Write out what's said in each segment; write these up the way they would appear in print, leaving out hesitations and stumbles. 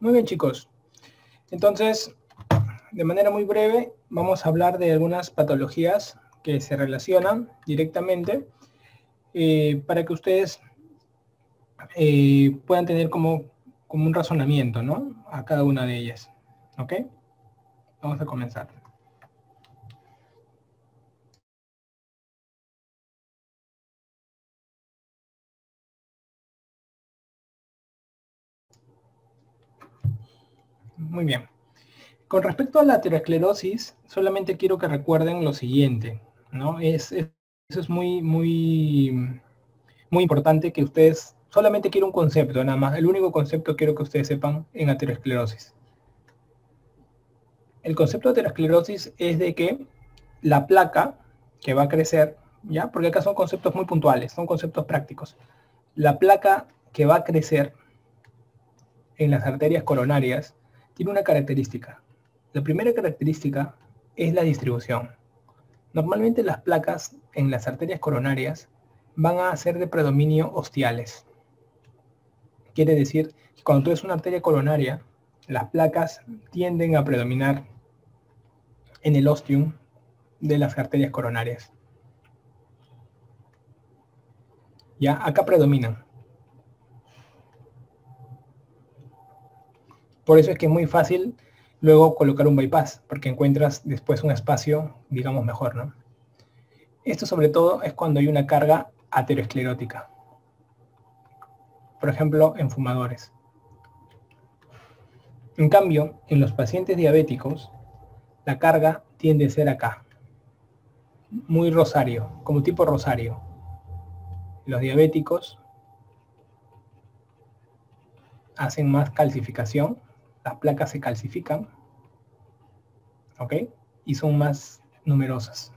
Muy bien, chicos. Entonces, de manera muy breve, vamos a hablar de algunas patologías que se relacionan directamente para que ustedes puedan tener como un razonamiento, ¿no? A cada una de ellas. ¿Ok? Vamos a comenzar. Muy bien. Con respecto a la aterosclerosis, solamente quiero que recuerden lo siguiente, ¿no? Eso es muy importante que ustedes, solamente quiero un concepto, nada más. El único concepto quiero que ustedes sepan en aterosclerosis. El concepto de aterosclerosis es de que la placa que va a crecer, ¿ya? Porque acá son conceptos muy puntuales, son conceptos prácticos. La placa que va a crecer en las arterias coronarias tiene una característica. La primera característica es la distribución. Normalmente las placas en las arterias coronarias van a ser de predominio ostiales. Quiere decir que cuando tú ves una arteria coronaria, las placas tienden a predominar en el ostium de las arterias coronarias. Ya, acá predominan. Por eso es que es muy fácil luego colocar un bypass, porque encuentras después un espacio, digamos, mejor, ¿no? Esto sobre todo es cuando hay una carga aterosclerótica. Por ejemplo, en fumadores. En cambio, en los pacientes diabéticos, la carga tiende a ser acá. Muy rosario, como tipo rosario. Los diabéticos hacen más calcificación, las placas se calcifican, ¿ok? Y son más numerosas.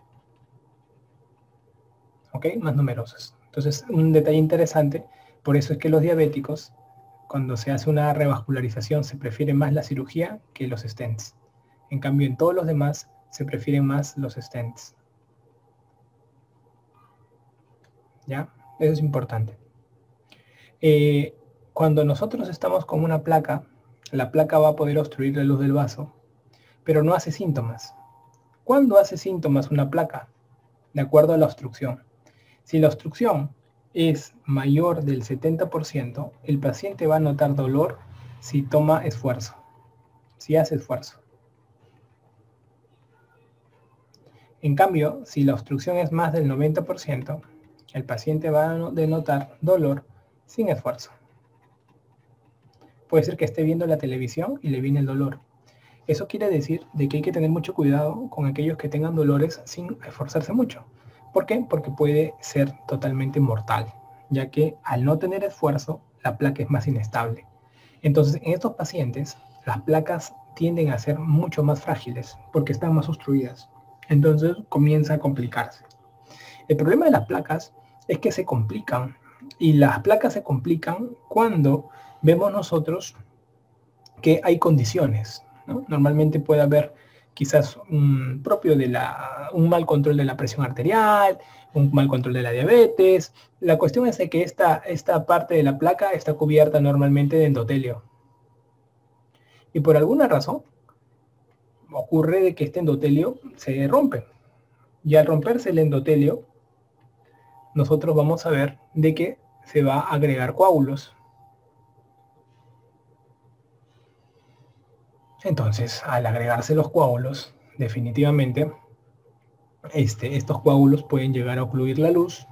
¿Ok? Más numerosas. Entonces, un detalle interesante, por eso es que los diabéticos, cuando se hace una revascularización, se prefiere más la cirugía que los stents. En cambio, en todos los demás, se prefieren más los stents. ¿Ya? Eso es importante. Cuando nosotros estamos con una placa, la placa va a poder obstruir la luz del vaso, pero no hace síntomas. ¿Cuándo hace síntomas una placa? De acuerdo a la obstrucción. Si la obstrucción es mayor del 70%, el paciente va a notar dolor si toma esfuerzo, si hace esfuerzo. En cambio, si la obstrucción es más del 90%, el paciente va a denotar dolor sin esfuerzo. Puede ser que esté viendo la televisión y le viene el dolor. Eso quiere decir de que hay que tener mucho cuidado con aquellos que tengan dolores sin esforzarse mucho. ¿Por qué? Porque puede ser totalmente mortal, ya que al no tener esfuerzo, la placa es más inestable. Entonces, en estos pacientes, las placas tienden a ser mucho más frágiles porque están más obstruidas. Entonces, comienza a complicarse. El problema de las placas es que se complican, y las placas se complican cuando vemos nosotros que hay condiciones, ¿no? Normalmente puede haber quizás un mal control de la presión arterial, un mal control de la diabetes. La cuestión es de que esta parte de la placa está cubierta normalmente de endotelio. Y por alguna razón ocurre de que este endotelio se rompe. Y al romperse el endotelio, nosotros vamos a ver de que se va a agregar coágulos. Entonces, al agregarse los coágulos, definitivamente estos coágulos pueden llegar a ocluir la luz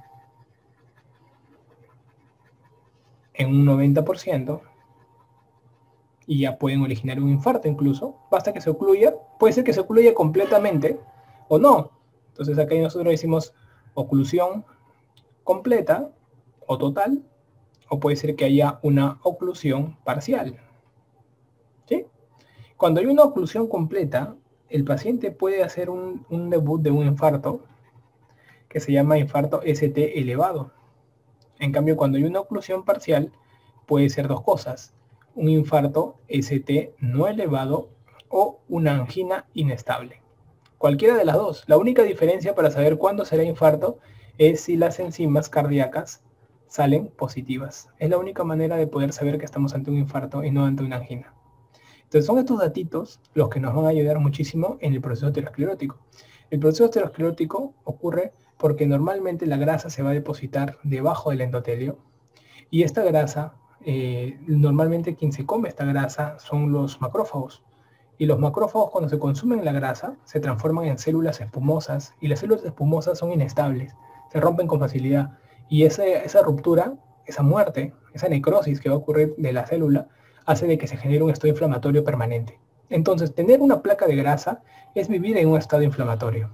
en un 90% y ya pueden originar un infarto incluso. Basta que se ocluya, puede ser que se ocluya completamente o no. Entonces acá nosotros decimos oclusión completa o total, o puede ser que haya una oclusión parcial. ¿Sí? Cuando hay una oclusión completa, el paciente puede hacer un debut de un infarto que se llama infarto ST elevado. En cambio, cuando hay una oclusión parcial, puede ser dos cosas: un infarto ST no elevado o una angina inestable. Cualquiera de las dos. La única diferencia para saber cuándo será infarto es si las enzimas cardíacas salen positivas. Es la única manera de poder saber que estamos ante un infarto y no ante una angina. Entonces son estos datitos los que nos van a ayudar muchísimo en el proceso aterosclerótico. El proceso aterosclerótico ocurre porque normalmente la grasa se va a depositar debajo del endotelio y esta grasa, normalmente quien se come esta grasa son los macrófagos. Y los macrófagos, cuando se consumen la grasa, se transforman en células espumosas y las células espumosas son inestables, se rompen con facilidad. Y esa ruptura, esa muerte, esa necrosis que va a ocurrir de la célula, hace de que se genere un estado inflamatorio permanente. Entonces, tener una placa de grasa es vivir en un estado inflamatorio.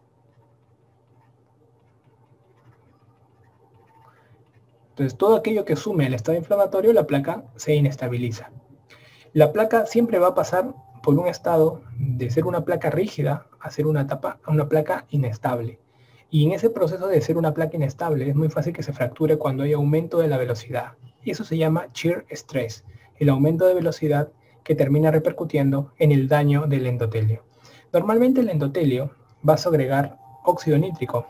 Entonces, todo aquello que sume el estado inflamatorio, la placa se inestabiliza. La placa siempre va a pasar por un estado de ser una placa rígida a ser una placa inestable. Y en ese proceso de ser una placa inestable es muy fácil que se fracture cuando hay aumento de la velocidad. Y eso se llama shear stress, el aumento de velocidad que termina repercutiendo en el daño del endotelio. Normalmente el endotelio va a segregar óxido nítrico.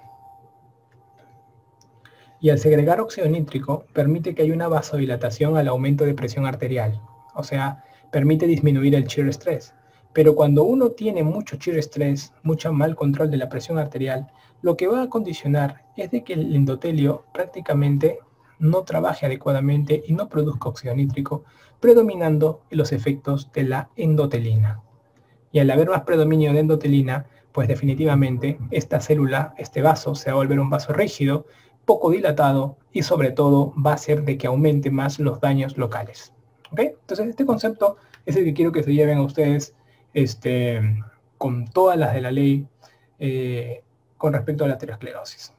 Y al segregar óxido nítrico permite que haya una vasodilatación al aumento de presión arterial. O sea, permite disminuir el shear stress. Pero cuando uno tiene mucho shear stress, mucho mal control de la presión arterial, lo que va a condicionar es de que el endotelio prácticamente no trabaje adecuadamente y no produzca óxido nítrico, predominando los efectos de la endotelina. Y al haber más predominio de endotelina, pues definitivamente esta célula, este vaso, se va a volver un vaso rígido, poco dilatado y sobre todo va a hacer de que aumente más los daños locales. ¿Ok? Entonces este concepto es el que quiero que se lleven a ustedes con todas las de la ley con respecto a la aterosclerosis.